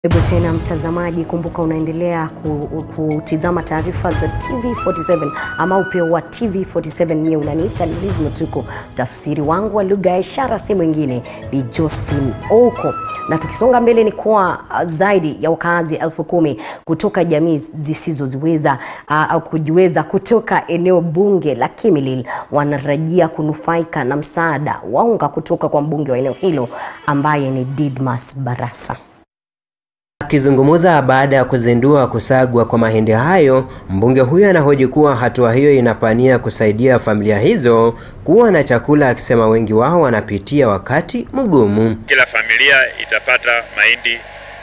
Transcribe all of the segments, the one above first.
Karibu tena mtazamaji, kumbuka unaendelea kutizama taarifa za TV47 ama upeo wa TV47. Mimi unaniita Liz Mutuku, tafsiri wangu wa lugha ya ishara si mwingine ni Josephine Oko. Na tukisonga mbele ni kwa zaidi ya wakazi 10,000 kutoka jamii zisizoziweza au kujiweza kutoka eneo bunge la Kimilili wanarajia kunufaika na msaada wa unga kutoka kwa mbunge wa eneo hilo ambaye ni Didmas Barasa. Akizungumza baada ya kuzindua kusagwa kwa mahindi hayo, mbunge huyo anahoji kuwa hatua hiyo inapania kusaidia familia hizo kuwa na chakula, akisema wengi wao wanapitia wakati mgumu. Kila familia itapata mahindi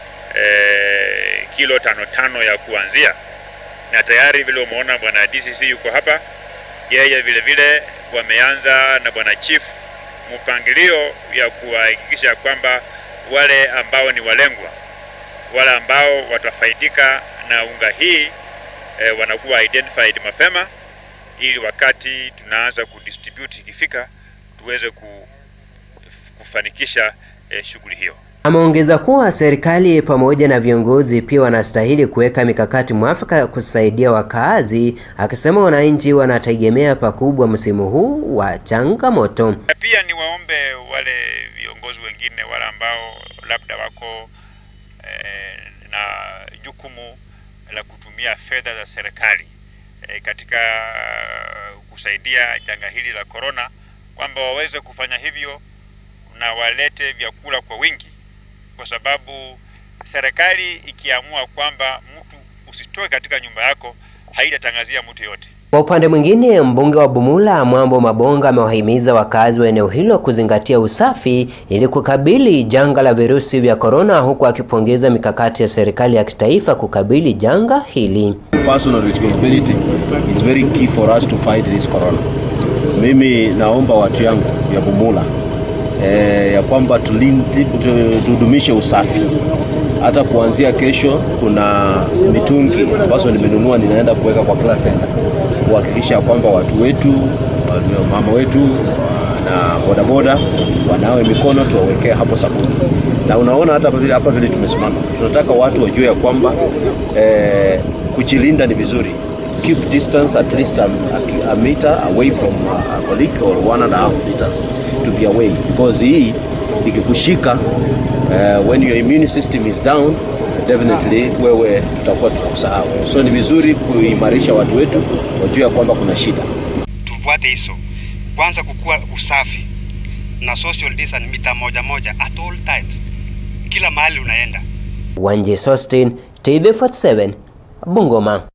kilo 5 ya kuanzia, na tayari vile umeona bwana DCC yuko hapa, yeye vile vile wameanza na bwana chief mpangilio ya kuhakikisha kwamba wale ambao ni walengwa, wale ambao watafaidika na unga hii wanakuwa identified mapema, ili wakati tunaanza kudistribute ikifika tuweze kufanikisha shughuli hiyo. Ameongeza kuwa serikali pamoja na viongozi pia wanastahili kuweka mikakati mwafaka kusaidia wakazi, akisema wananchi wanategemea pakubwa msimu huu wa changamoto. Pia ni waombe wale viongozi wengine wale ambao labda wako na jukumu la kutumia fedha za serikali katika kusaidia janga hili la corona, kwamba waweze kufanya hivyo na walete vyakula kwa wingi, kwa sababu serikali ikiamua kwamba mtu usitoe katika nyumba yako haitatangazia mtu yote. Kwa upande mwingine, mbunge wa Bumula Mwambo Mabonga amewahimiza wakazi wa eneo hilo kuzingatia usafi ili kukabili janga la virusi vya corona, huku akipongeza mikakati ya serikali ya kitaifa kukabili janga hili. Personal responsibility is very key for us to fight this corona. Mimi naomba watu yangu ya Bumula ya kwamba tudumishe usafi. Hata kuanzia kesho kuna mitungi ambazo nimenunua ninaenda kuweka kwa kila center, kuhakikisha kwamba watu wetu, mama wetu na bodaboda wanawe mikono, tuwawekea hapo sabuni. Na unaona hapa vile tumesimama, tunataka watu wajue ya kwamba kujilinda ni vizuri. Keep distance at least a meter away from a colleague or 1.5 meters to be away, because hii ikikushika when your immune system is down, definitely wewe tutakuwa tunakusahau. So ni vizuri kuimarisha watu wetu wajue kwamba kuna shida. Tufuate hizo. Kwanza kukua usafi na social distance mita moja at all times, kila mahali unaenda. Wanje Sostin, TV47, Bungoma.